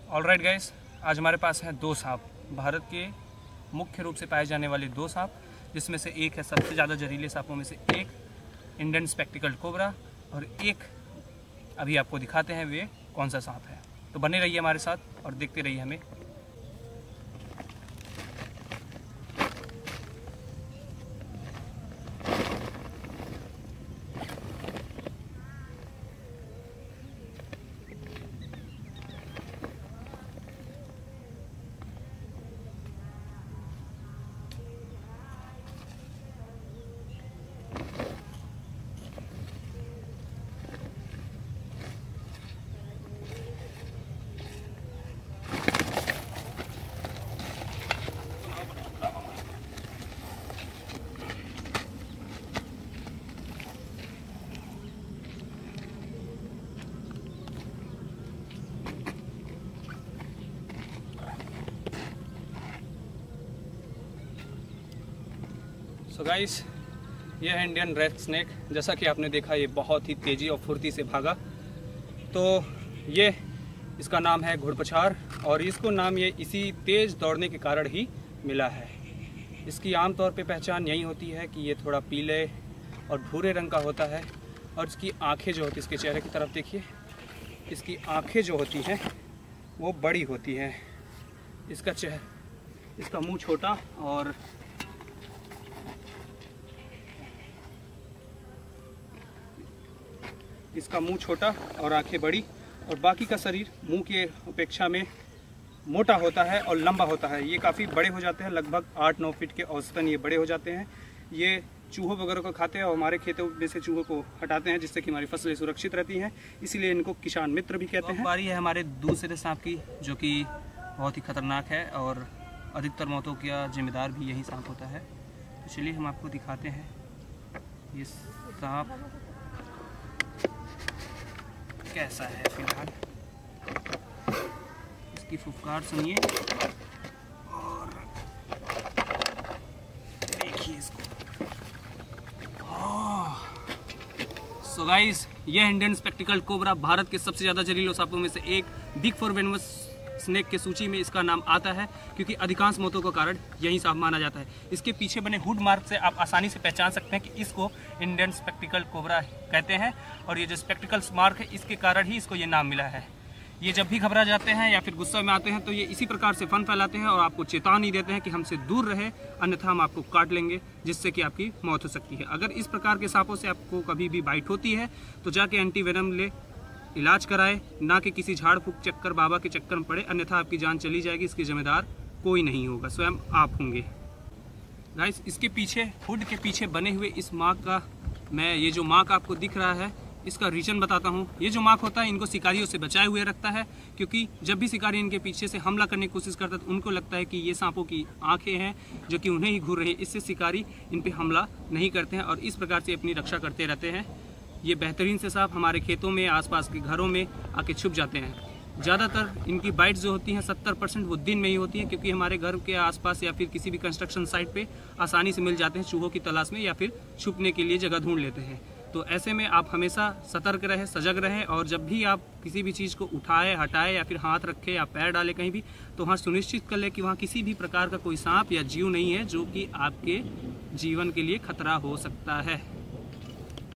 Alright guys, आज हमारे पास हैं दो सांप, भारत के मुख्य रूप से पाए जाने वाले दो सांप, जिसमें से एक है सबसे ज़्यादा जहरीले सांपों में से एक इंडियन स्पेक्टिकल्ड कोबरा, और एक अभी आपको दिखाते हैं वे कौन सा सांप है। तो बने रहिए हमारे साथ और देखते रहिए हमें। सो गाइस, ये है इंडियन रेड स्नेक। जैसा कि आपने देखा, ये बहुत ही तेज़ी और फुर्ती से भागा। तो ये इसका नाम है घुड़पछार, और इसको नाम ये इसी तेज़ दौड़ने के कारण ही मिला है। इसकी आमतौर पे पहचान यही होती है कि ये थोड़ा पीले और भूरे रंग का होता है, और इसकी आँखें जो होती हैं, इसके चेहरे की तरफ देखिए, इसकी आँखें जो होती हैं वो बड़ी होती हैं। इसका मुँह छोटा और आंखें बड़ी, और बाकी का शरीर मुंह के अपेक्षा में मोटा होता है और लंबा होता है। ये काफ़ी बड़े हो जाते हैं, लगभग 8-9 फीट के औसतन ये बड़े हो जाते हैं। ये चूहों वगैरह को खाते हैं और हमारे खेतों में से चूहों को हटाते हैं, जिससे कि हमारी फसलें सुरक्षित रहती हैं। इसीलिए इनको किसान मित्र भी कहते हैं। बारी है हमारे दूसरे सांप की, जो कि बहुत ही खतरनाक है और अधिकतर मौतों का जिम्मेदार भी यही सांप होता है। तो चलिए हम आपको दिखाते हैं ये सांप कैसा है। फिलहाल इसकी फुफकार सुनिए और देखिए इसको। सो गाइस, यह इंडियन स्पेक्टिकल्ड कोबरा भारत के सबसे ज़्यादा जहरीले सांपों में से एक बिग फोर वेनमस स्नेक के सूची में इसका नाम आता है, क्योंकि अधिकांश मौतों का कारण यही सांप माना जाता है। इसके पीछे बने हुड मार्क से आप आसानी से पहचान सकते हैं कि इसको इंडियन स्पेक्टिकल्ड कोबरा कहते हैं, और ये जो स्पेक्टिकल्स मार्क है इसके कारण ही इसको ये नाम मिला है। ये जब भी घबरा जाते हैं या फिर गुस्सा में आते हैं तो ये इसी प्रकार से फन फैलाते हैं और आपको चेतावनी देते हैं कि हमसे दूर रहे, अन्यथा हम आपको काट लेंगे, जिससे कि आपकी मौत हो सकती है। अगर इस प्रकार के सांपों से आपको कभी भी बाइट होती है तो जाके एंटी वेनम ले इलाज कराए, ना कि किसी झाड़ फूक चक्कर बाबा के चक्कर में पड़े, अन्यथा आपकी जान चली जाएगी। इसकी जिम्मेदार कोई नहीं होगा, स्वयं आप होंगे। गाइस, इसके पीछे हुड के पीछे बने हुए इस मार्क का, मैं ये जो मार्क आपको दिख रहा है इसका रीजन बताता हूँ। ये जो मार्क होता है इनको शिकारियों से बचाए हुए रखता है, क्योंकि जब भी शिकारी इनके पीछे से हमला करने की कोशिश करता है तो उनको लगता है कि ये सांपों की आंखें हैं जो कि उन्हें ही घूर रही है। इससे शिकारी इन पे हमला नहीं करते हैं और इस प्रकार से अपनी रक्षा करते रहते हैं। ये बेहतरीन से सांप हमारे खेतों में, आसपास के घरों में आके छुप जाते हैं। ज़्यादातर इनकी बाइट्स जो होती हैं 70% वो दिन में ही होती हैं, क्योंकि हमारे घर के आसपास या फिर किसी भी कंस्ट्रक्शन साइट पे आसानी से मिल जाते हैं चूहों की तलाश में, या फिर छुपने के लिए जगह ढूंढ लेते हैं। तो ऐसे में आप हमेशा सतर्क रहें, सजग रहें, और जब भी आप किसी भी चीज़ को उठाए, हटाए या फिर हाथ रखें या पैर डालें कहीं भी, तो वहाँ सुनिश्चित कर लें कि वहाँ किसी भी प्रकार का कोई सांप या जीव नहीं है जो कि आपके जीवन के लिए खतरा हो सकता है।